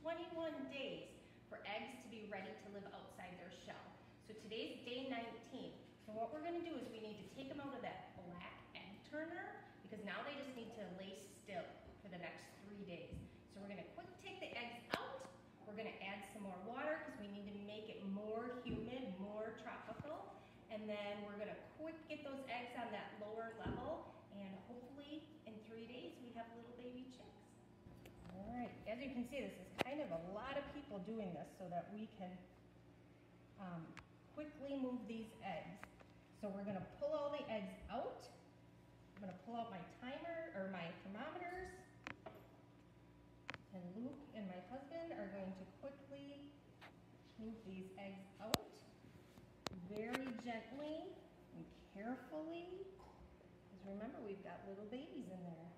21 days for eggs to be ready to live outside their shell. So today's day 19. So what we're going to do is we need to take them out of that black egg turner because now they just need to lay still for the next 3 days. So we're going to quick take the eggs out. We're going to add some more water because we need to make it more humid, more tropical. And then we're going to quick get those eggs on that lower level, and hopefully in 3 days we have little baby chicks. All right, as you can see, this is kind of a lot of people doing this so that we can quickly move these eggs. So we're going to pull all the eggs out. I'm going to pull out my timer or my thermometers. And Luke and my husband are going to quickly move these eggs out very gently and carefully. Because remember, we've got little babies in there.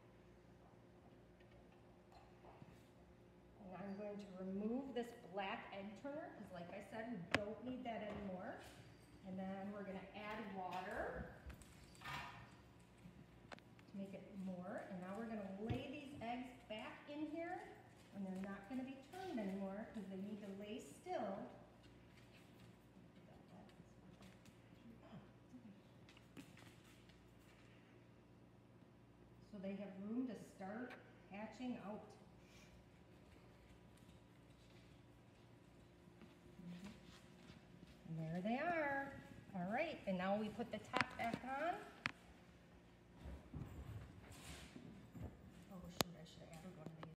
And I'm going to remove this black egg turner because, like I said, we don't need that anymore. And then we're going to add water to make it more. And now we're going to lay these eggs back in here, and they're not going to be turned anymore because they need to lay still. So they have room to start hatching out. And there they are. All right, and now we put the top back on.